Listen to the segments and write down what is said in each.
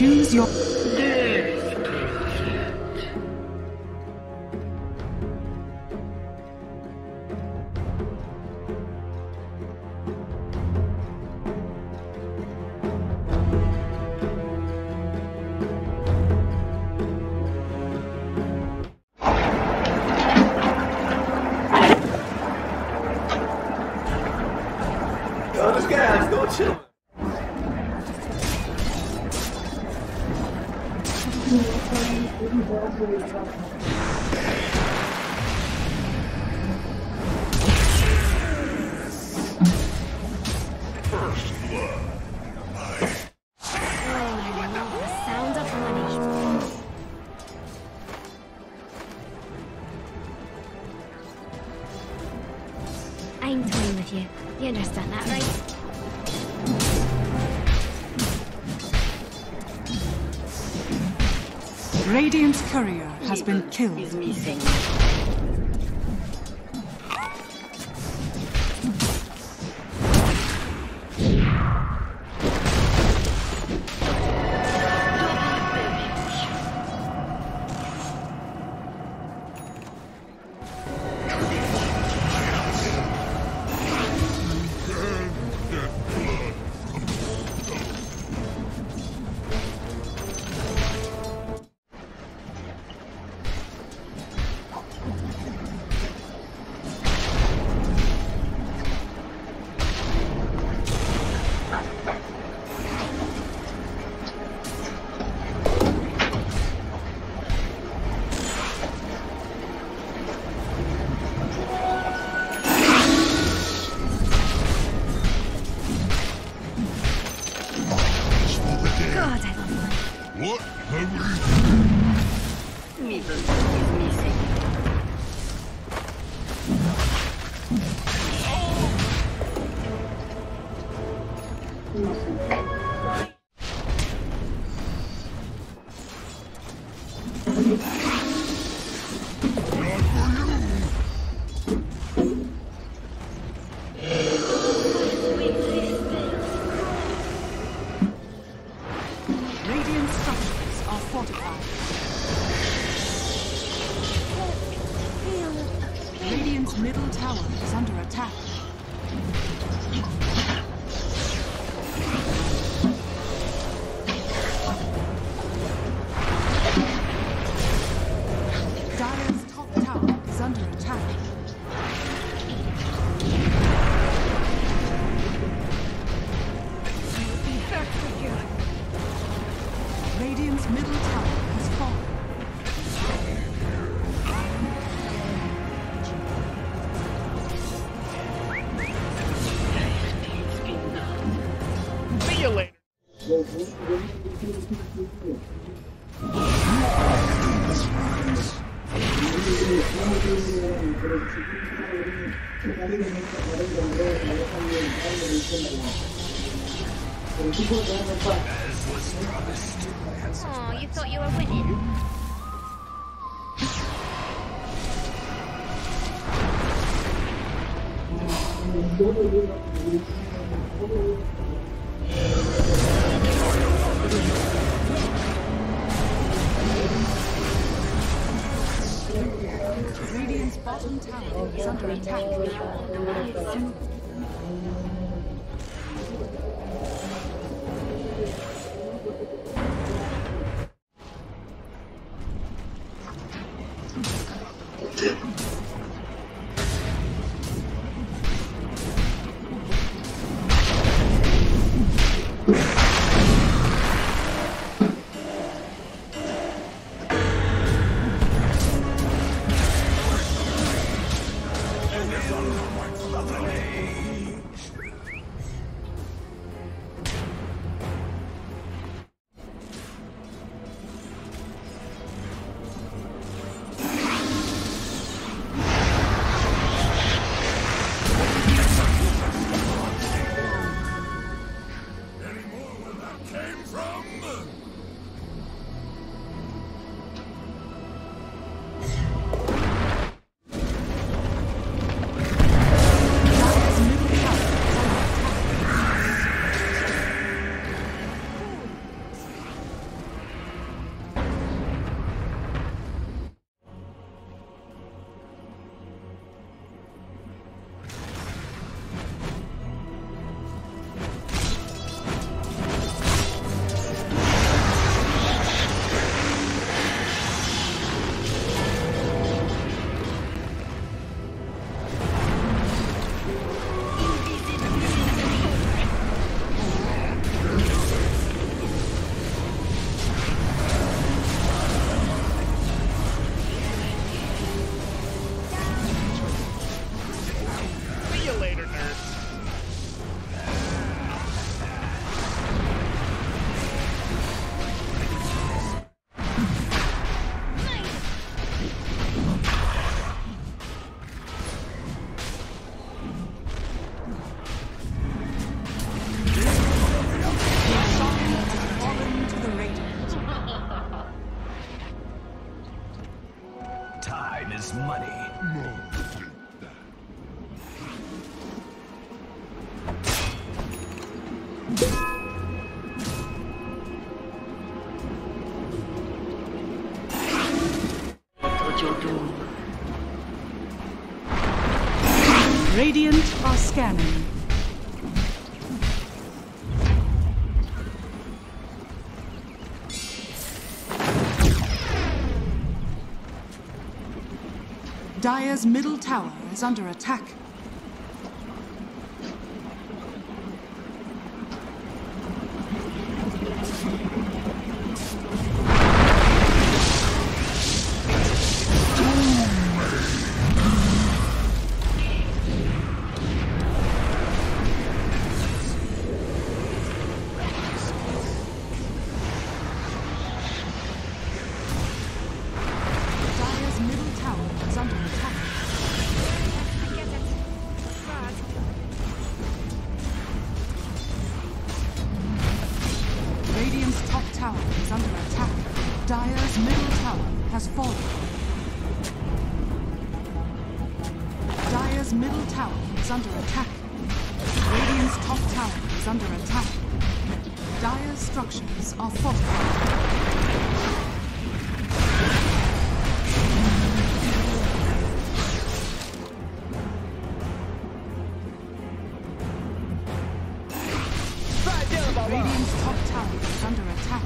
Choose your... Oh, this guy's gonna chill. I'm toying with you. You understand that, right? Radiant's courier has been killed. Is missing. What have we? Middle is missing. Radiant structures are fortified. Radiant's middle tower is under attack. Dire's top tower is under attack. Radiant's middle tower has fallen. See you later. Oh, you thought you were winning? Radiant's bottom tower is under attack. Radiant are scanning. Dire's middle tower is under attack. Radiant's top tower is under attack. Dire's middle tower has fallen. Dire's middle tower is under attack. Radiant's top tower is under attack. Dire's structures are fortified. Radiant's top tower is under attack.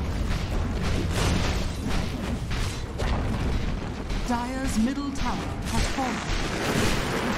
Dire's middle tower has fallen.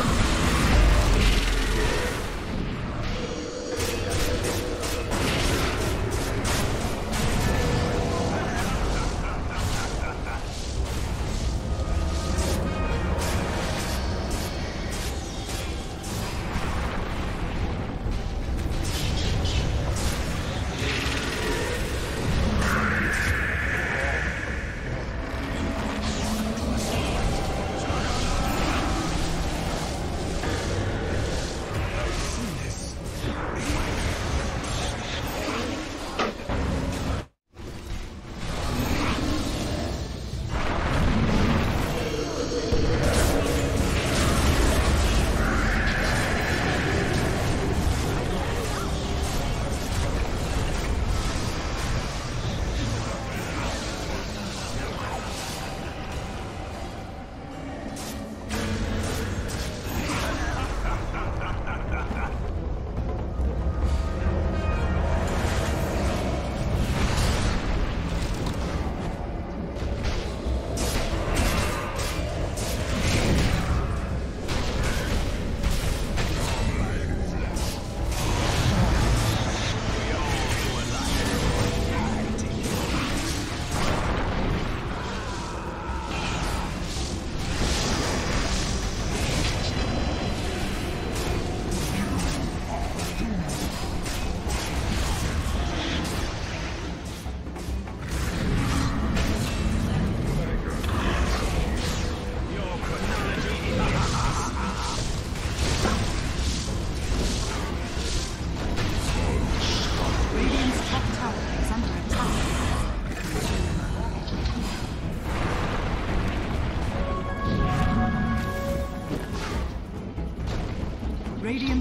Radiant.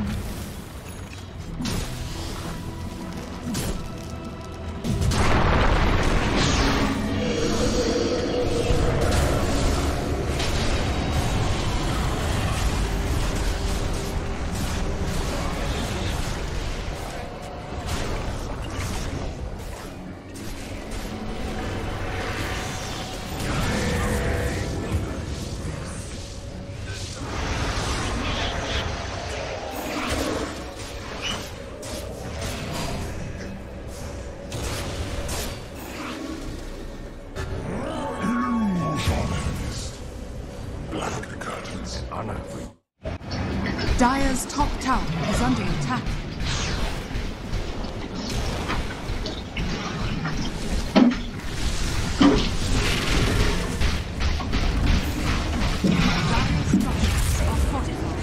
Dire's top tower is under attack. Dire's structures are fortified.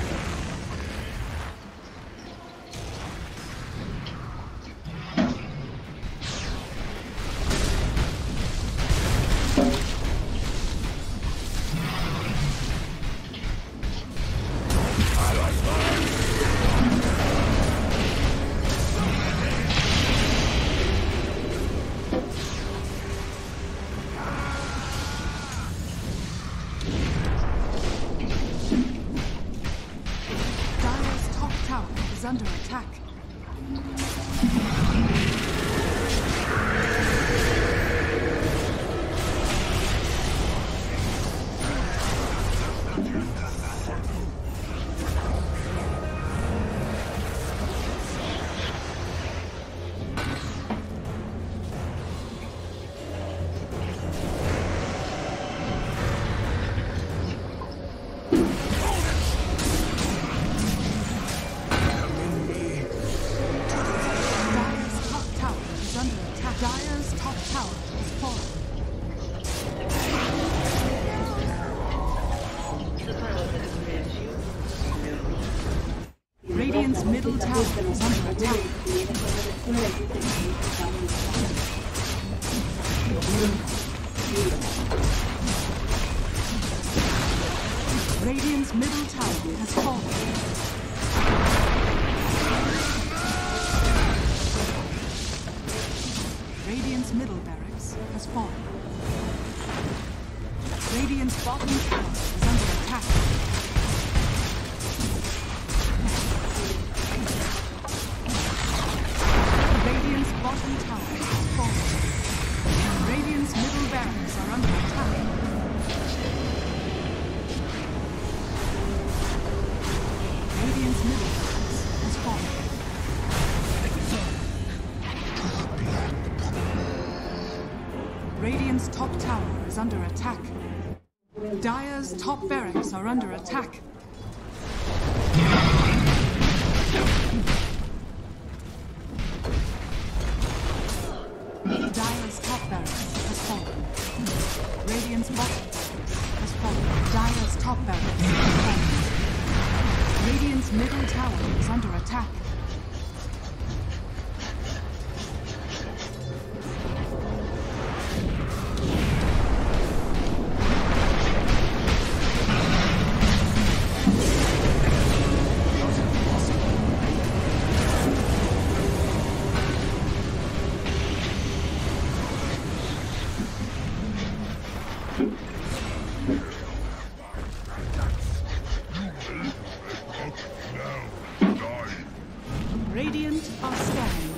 tower is under attack. Radiant's middle tower has fallen. Radiant's middle barracks has fallen. Radiant's bottom tower is under attack. Radiant's bottom tower has fallen. Radiant's middle barracks are under attack. Radiant's middle barracks has fallen. Radiant's top tower is under attack. Dire's top barracks are under attack. Dire's top barracks has fallen. Radiant's bottom barracks has fallen. Dire's top barracks has fallen. Radiant's middle tower is under attack. Radiant are scanning.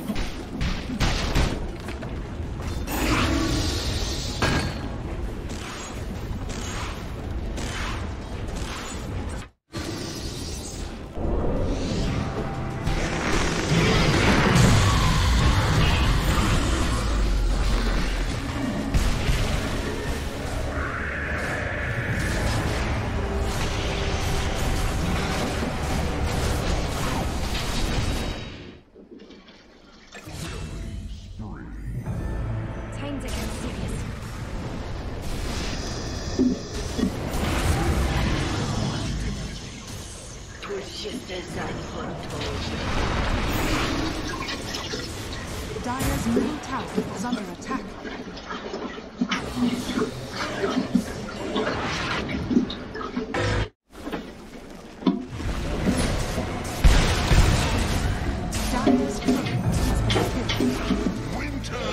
Dire's middle tower is under attack. Dire's turret has been killed. Winter!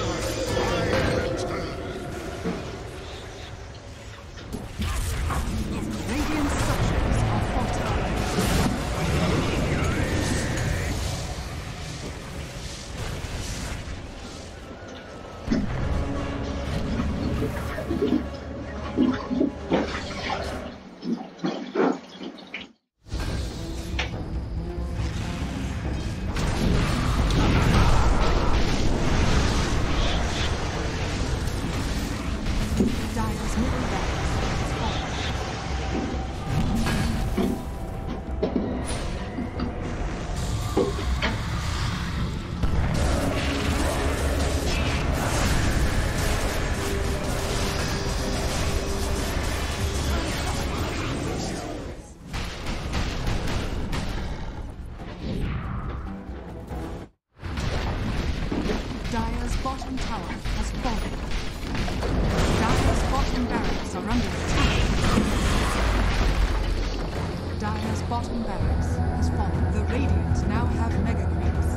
Radiant structures are fortified. Dire's middle barracks has fallen. Dire's bottom tower has fallen. Dire's bottom barracks are under attack. Dire's bottom barracks has fallen. The Radiant now have mega creeps.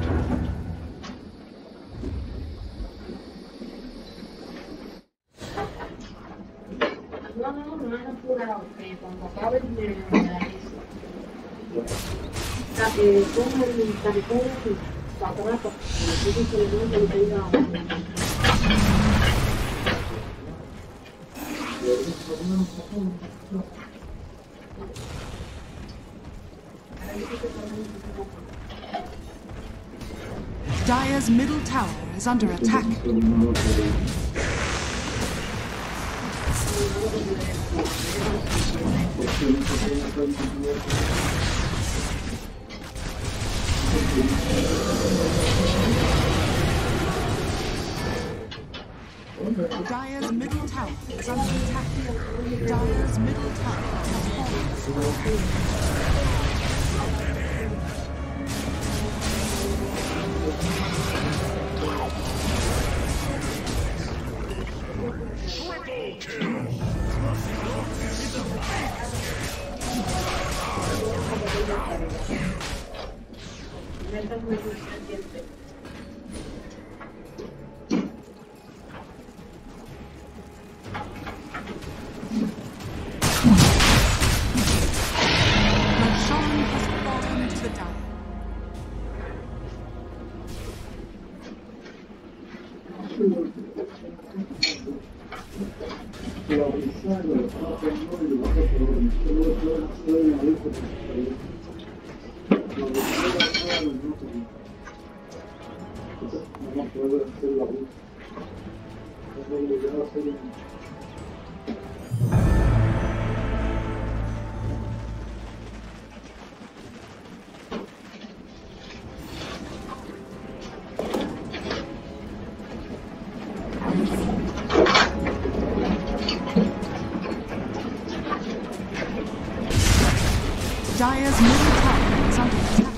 Dire's middle tower is under attack. Dire's middle tower is under attack. Dire's middle tower has fallen. Dire's middle tower is under attack.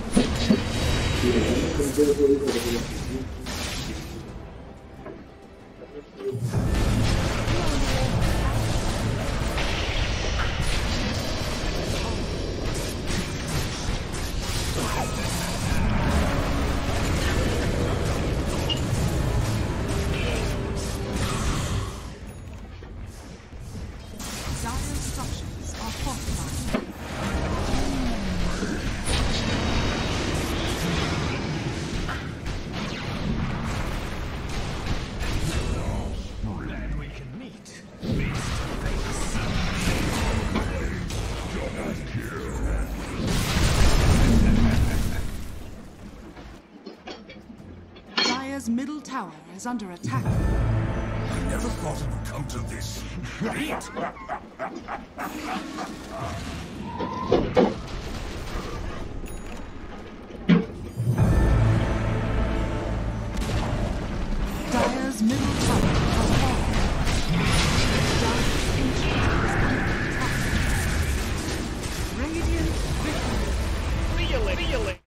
Dire's structures are fortified. Then we can meet face to face. Dire's middle tower is under attack. I never thought it would come to this. Dire's middle tower has fallen. Dire's ancient is under attack. Radiant victory. See you later.